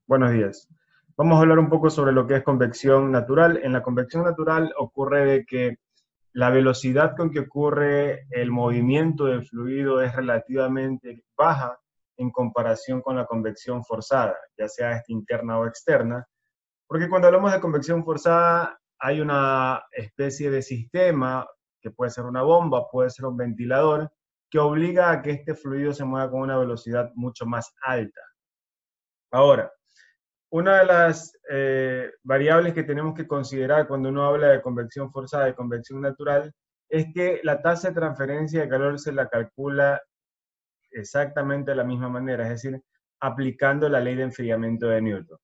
Buenos días. Vamos a hablar un poco sobre lo que es convección natural. En la convección natural ocurre de que la velocidad con que ocurre el movimiento del fluido es relativamente baja en comparación con la convección forzada, ya sea esta interna o externa, porque cuando hablamos de convección forzada hay una especie de sistema que puede ser una bomba, puede ser un ventilador, que obliga a que este fluido se mueva con una velocidad mucho más alta. Ahora, una de las variables que tenemos que considerar cuando uno habla de convección forzada y convección natural es que la tasa de transferencia de calor se la calcula exactamente de la misma manera, es decir, aplicando la ley de enfriamiento de Newton.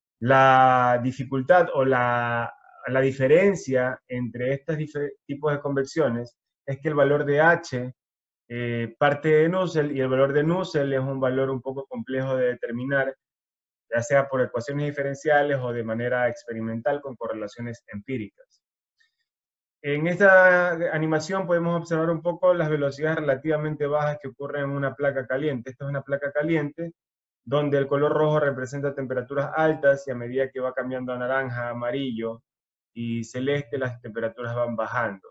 La dificultad o la diferencia entre estos tipos de convecciones es que el valor de H parte de Nusselt y el valor de Nusselt es un valor un poco complejo de determinar, ya sea por ecuaciones diferenciales o de manera experimental con correlaciones empíricas. En esta animación podemos observar un poco las velocidades relativamente bajas que ocurren en una placa caliente. Esta es una placa caliente donde el color rojo representa temperaturas altas y a medida que va cambiando a naranja, amarillo y celeste, las temperaturas van bajando.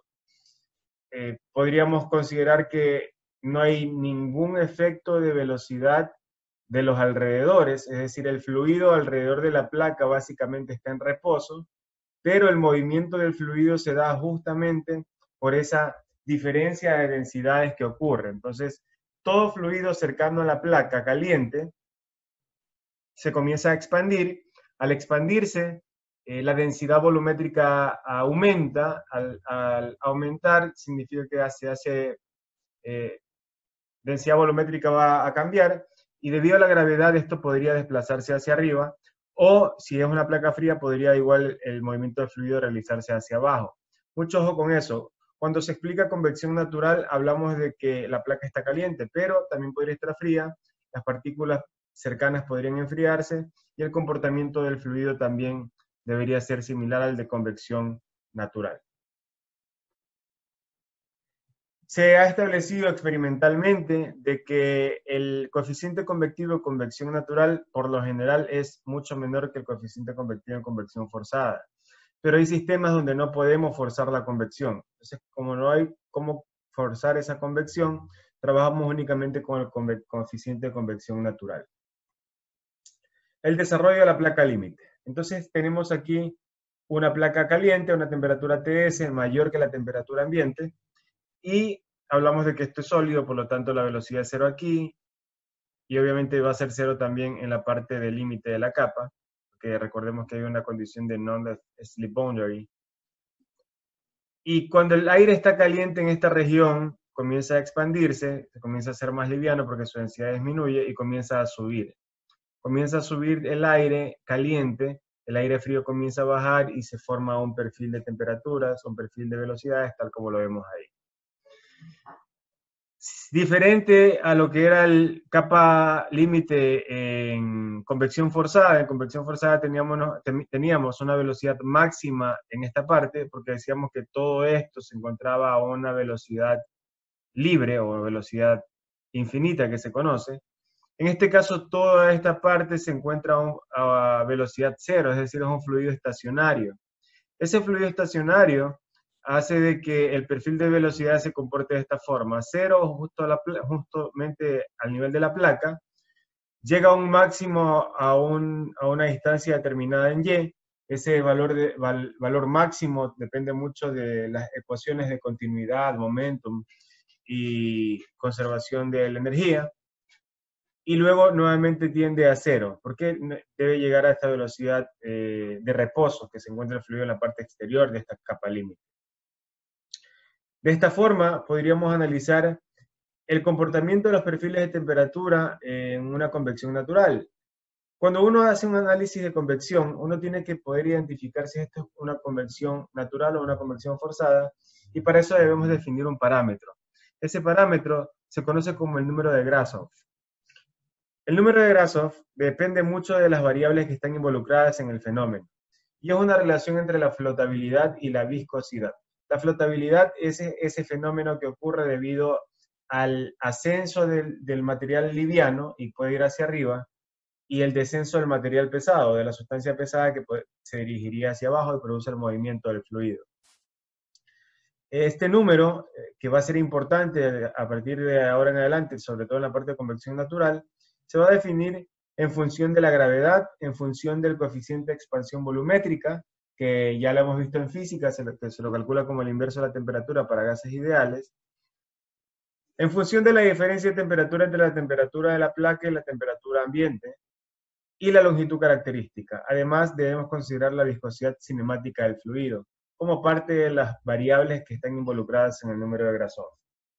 Podríamos considerar que no hay ningún efecto de velocidad de los alrededores, es decir, el fluido alrededor de la placa básicamente está en reposo, pero el movimiento del fluido se da justamente por esa diferencia de densidades que ocurre. Entonces, todo fluido cercano a la placa caliente se comienza a expandir. Al expandirse, la densidad volumétrica aumenta. Al aumentar, significa que se hace densidad volumétrica va a cambiar y debido a la gravedad esto podría desplazarse hacia arriba o si es una placa fría podría igual el movimiento del fluido realizarse hacia abajo. Mucho ojo con eso. Cuando se explica convección natural hablamos de que la placa está caliente, pero también podría estar fría, las partículas cercanas podrían enfriarse y el comportamiento del fluido también debería ser similar al de convección natural. Se ha establecido experimentalmente de que el coeficiente convectivo de convección natural por lo general es mucho menor que el coeficiente convectivo en convección forzada. Pero hay sistemas donde no podemos forzar la convección. Entonces, como no hay cómo forzar esa convección, trabajamos únicamente con el coeficiente de convección natural. El desarrollo de la placa límite. Entonces, tenemos aquí una placa caliente a una temperatura TS mayor que la temperatura ambiente, y hablamos de que esto es sólido, por lo tanto la velocidad es cero aquí, y obviamente va a ser cero también en la parte del límite de la capa, porque recordemos que hay una condición de non-slip boundary. Y cuando el aire está caliente en esta región, comienza a expandirse, se comienza a ser más liviano porque su densidad disminuye y comienza a subir. Comienza a subir el aire caliente, el aire frío comienza a bajar y se forma un perfil de temperaturas, un perfil de velocidades, tal como lo vemos ahí. Diferente a lo que era el capa límite en convección forzada. En convección forzada teníamos una velocidad máxima en esta parte, porque decíamos que todo esto se encontraba a una velocidad libre o velocidad infinita que se conoce. En este caso, toda esta parte se encuentra a velocidad cero, es decir, es un fluido estacionario. Ese fluido estacionario hace de que el perfil de velocidad se comporte de esta forma. Cero justamente al nivel de la placa, llega a un máximo a una distancia determinada en Y. Ese valor máximo depende mucho de las ecuaciones de continuidad, momentum y conservación de la energía. Y luego nuevamente tiende a cero, porque debe llegar a esta velocidad de reposo que se encuentra el fluido en la parte exterior de esta capa límite. De esta forma, podríamos analizar el comportamiento de los perfiles de temperatura en una convección natural. Cuando uno hace un análisis de convección, uno tiene que poder identificar si esto es una convección natural o una convección forzada, y para eso debemos definir un parámetro. Ese parámetro se conoce como el número de Grashof. El número de Grashof depende mucho de las variables que están involucradas en el fenómeno, y es una relación entre la flotabilidad y la viscosidad. La flotabilidad es ese fenómeno que ocurre debido al ascenso del material liviano y puede ir hacia arriba, y el descenso del material pesado, de la sustancia pesada que se dirigiría hacia abajo y produce el movimiento del fluido. Este número, que va a ser importante a partir de ahora en adelante, sobre todo en la parte de convección natural, se va a definir en función de la gravedad, en función del coeficiente de expansión volumétrica, que ya lo hemos visto en física, que se lo calcula como el inverso de la temperatura para gases ideales, en función de la diferencia de temperatura entre la temperatura de la placa y la temperatura ambiente, y la longitud característica. Además, debemos considerar la viscosidad cinemática del fluido, como parte de las variables que están involucradas en el número de Grasov.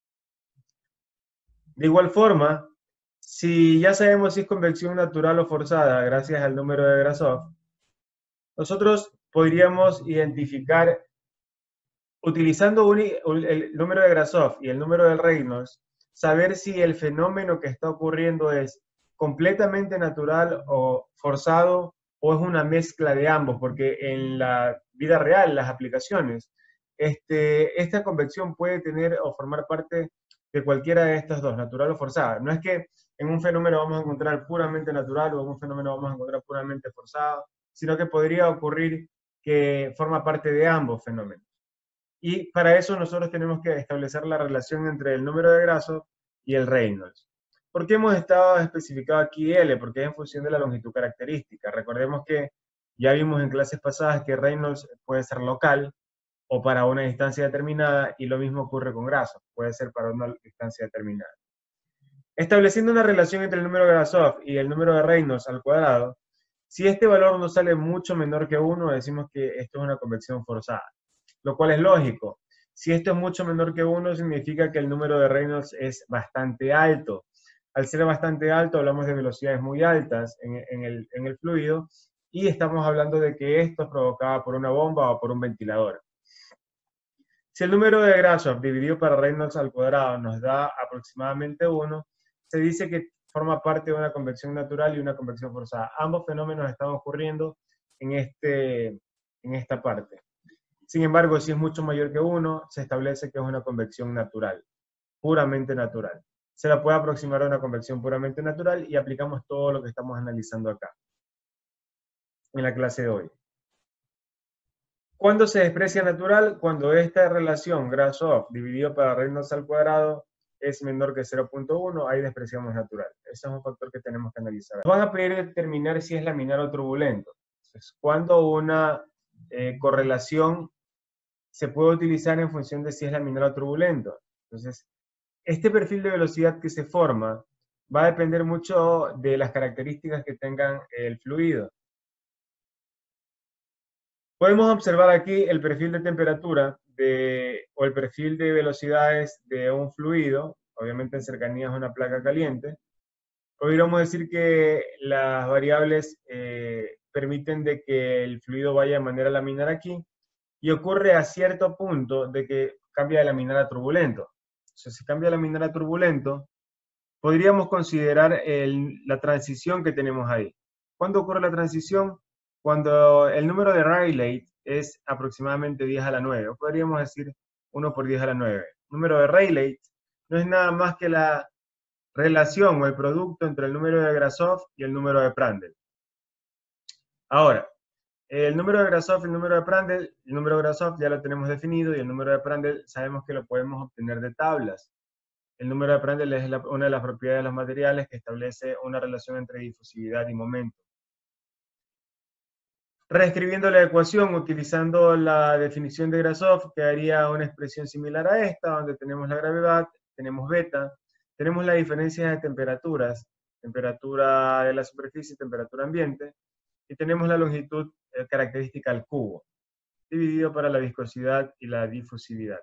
De igual forma, si ya sabemos si es convección natural o forzada gracias al número de Grasov, nosotros podríamos identificar, utilizando el número de Grasov y el número de Reynolds, saber si el fenómeno que está ocurriendo es completamente natural o forzado, o es una mezcla de ambos, porque en la vida real, las aplicaciones, esta convección puede tener o formar parte de cualquiera de estas dos, natural o forzada. No es que en un fenómeno vamos a encontrar puramente natural o en un fenómeno vamos a encontrar puramente forzado, sino que podría ocurrir que forma parte de ambos fenómenos. Y para eso nosotros tenemos que establecer la relación entre el número de Grasov y el Reynolds. ¿Por qué hemos estado especificado aquí L? Porque es en función de la longitud característica. Recordemos que ya vimos en clases pasadas que Reynolds puede ser local o para una distancia determinada, y lo mismo ocurre con Grasov, puede ser para una distancia determinada. Estableciendo una relación entre el número de Grasov y el número de Reynolds al cuadrado, si este valor no sale mucho menor que 1, decimos que esto es una convección forzada, lo cual es lógico. Si esto es mucho menor que 1, significa que el número de Reynolds es bastante alto. Al ser bastante alto, hablamos de velocidades muy altas en el fluido, y estamos hablando de que esto es provocado por una bomba o por un ventilador. Si el número de Grasov dividido para Reynolds al cuadrado nos da aproximadamente 1, se dice que forma parte de una convección natural y una convección forzada. Ambos fenómenos están ocurriendo en esta parte. Sin embargo, si es mucho mayor que 1, se establece que es una convección natural, puramente natural. Se la puede aproximar a una convección puramente natural y aplicamos todo lo que estamos analizando acá, en la clase de hoy. ¿Cuándo se desprecia natural? Cuando esta relación Grasov dividido para Reynolds al cuadrado es menor que 0.1, ahí despreciamos natural. Ese es un factor que tenemos que analizar. Nos van a pedir determinar si es laminar o turbulento. Entonces, cuando una correlación se puede utilizar en función de si es laminar o turbulento. Entonces, este perfil de velocidad que se forma va a depender mucho de las características que tengan el fluido. Podemos observar aquí el perfil de temperatura o el perfil de velocidades de un fluido, obviamente en cercanías a una placa caliente. Podríamos decir que las variables permiten de que el fluido vaya de manera laminar aquí, y ocurre a cierto punto de que cambia de laminar a turbulento. O sea, si cambia de laminar a turbulento, podríamos considerar la transición que tenemos ahí. ¿Cuándo ocurre la transición? Cuando el número de Rayleigh es aproximadamente 10 a la 9, o podríamos decir 1 por 10 a la 9. El número de Rayleigh no es nada más que la relación o el producto entre el número de Grasov y el número de Prandtl. Ahora, el número de Grasov y el número de Prandtl, el número de Grasov ya lo tenemos definido, y el número de Prandtl sabemos que lo podemos obtener de tablas. El número de Prandtl es una de las propiedades de los materiales que establece una relación entre difusividad y momento. Reescribiendo la ecuación utilizando la definición de Grasov, quedaría una expresión similar a esta, donde tenemos la gravedad, tenemos beta, tenemos la diferencia de temperaturas, temperatura de la superficie y temperatura ambiente, y tenemos la longitud característica al cubo, dividido para la viscosidad y la difusividad.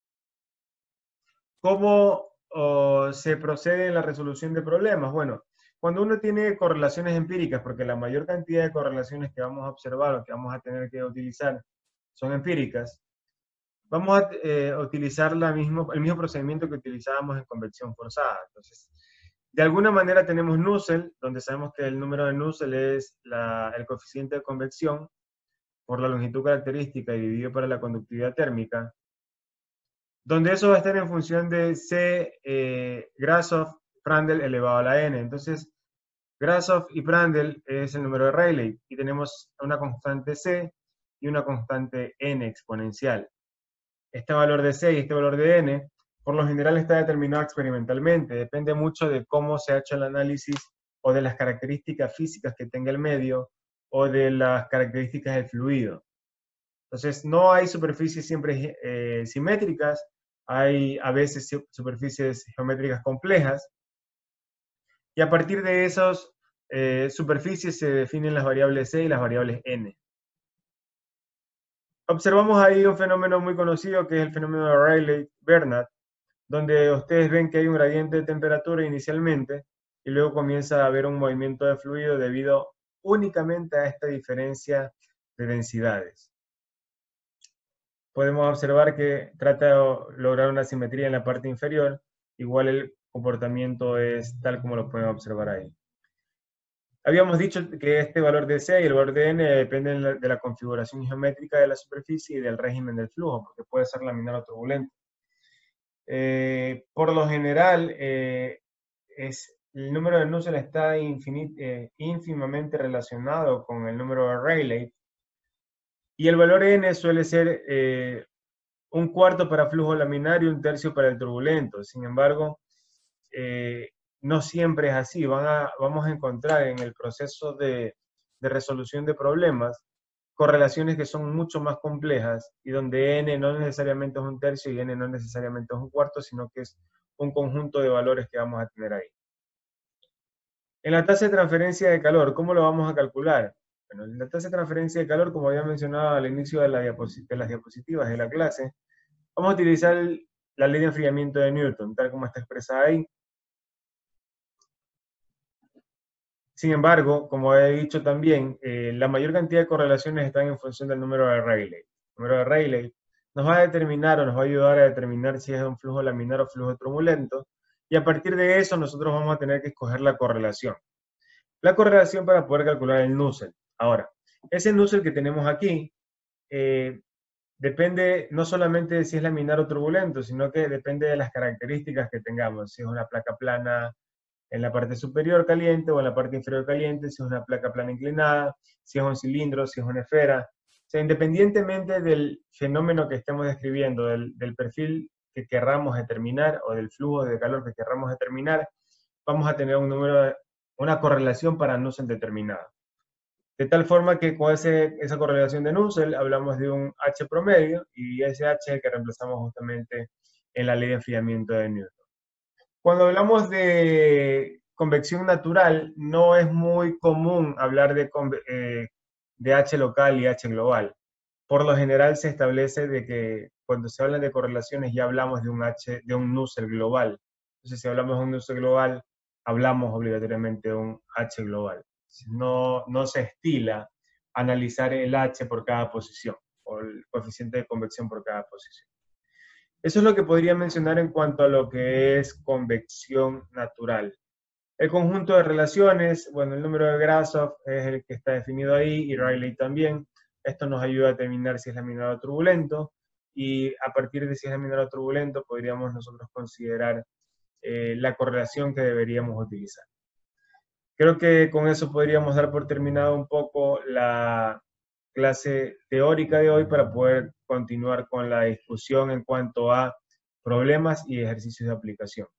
¿Cómo se procede en la resolución de problemas? Bueno, cuando uno tiene correlaciones empíricas, porque la mayor cantidad de correlaciones que vamos a observar o que vamos a tener que utilizar son empíricas, vamos a utilizar el mismo procedimiento que utilizábamos en convección forzada. Entonces, de alguna manera tenemos Nusselt, donde sabemos que el número de Nusselt es el coeficiente de convección por la longitud característica y dividido por la conductividad térmica, donde eso va a estar en función de C Grasov Prandtl elevado a la n. Entonces, Grashof y Prandtl es el número de Rayleigh y tenemos una constante C y una constante n exponencial. Este valor de C y este valor de n, por lo general está determinado experimentalmente, depende mucho de cómo se ha hecho el análisis o de las características físicas que tenga el medio o de las características del fluido. Entonces, no hay superficies siempre simétricas, hay a veces superficies geométricas complejas, y a partir de esas superficies se definen las variables C y las variables N. Observamos ahí un fenómeno muy conocido que es el fenómeno de Rayleigh-Bernard, donde ustedes ven que hay un gradiente de temperatura inicialmente y luego comienza a haber un movimiento de fluido debido únicamente a esta diferencia de densidades. Podemos observar que trata de lograr una simetría en la parte inferior, igual el comportamiento es tal como lo pueden observar ahí. Habíamos dicho que este valor de C y el valor de N dependen de la configuración geométrica de la superficie y del régimen del flujo, porque puede ser laminar o turbulento. Por lo general, el número de Nusselt está ínfimamente relacionado con el número de Rayleigh, y el valor N suele ser un cuarto para flujo laminar y un tercio para el turbulento. Sin embargo, no siempre es así. Vamos a encontrar en el proceso de resolución de problemas correlaciones que son mucho más complejas y donde n no necesariamente es un tercio y n no necesariamente es un cuarto, sino que es un conjunto de valores que vamos a tener ahí. En la tasa de transferencia de calor, ¿cómo lo vamos a calcular? Bueno, en la tasa de transferencia de calor, como había mencionado al inicio de las diapositivas de la clase, vamos a utilizar la ley de enfriamiento de Newton, tal como está expresada ahí. Sin embargo, como he dicho también, la mayor cantidad de correlaciones están en función del número de Rayleigh. El número de Rayleigh nos va a determinar o nos va a ayudar a determinar si es un flujo laminar o flujo turbulento, y a partir de eso nosotros vamos a tener que escoger la correlación. La correlación para poder calcular el Nusselt. Ahora, ese Nusselt que tenemos aquí depende no solamente de si es laminar o turbulento, sino que depende de las características que tengamos, si es una placa plana en la parte superior caliente o en la parte inferior caliente, si es una placa plana inclinada, si es un cilindro, si es una esfera. O sea, independientemente del fenómeno que estemos describiendo, del perfil que querramos determinar o del flujo de calor que querramos determinar, vamos a tener un número, una correlación para Nusselt determinada. De tal forma que con esa correlación de Nusselt hablamos de un H promedio y ese H es el que reemplazamos justamente en la ley de enfriamiento de Newton. Cuando hablamos de convección natural, no es muy común hablar de H local y H global. Por lo general se establece de que cuando se habla de correlaciones ya hablamos de un Nusselt global. Entonces, si hablamos de un Nusselt global, hablamos obligatoriamente de un H global. No se estila analizar el H por cada posición o el coeficiente de convección por cada posición. Eso es lo que podría mencionar en cuanto a lo que es convección natural. El conjunto de relaciones, bueno, el número de Grashof es el que está definido ahí y Rayleigh también. Esto nos ayuda a determinar si es laminar o turbulento y a partir de si es laminar o turbulento podríamos nosotros considerar la correlación que deberíamos utilizar. Creo que con eso podríamos dar por terminado un poco la clase teórica de hoy para poder continuar con la discusión en cuanto a problemas y ejercicios de aplicación.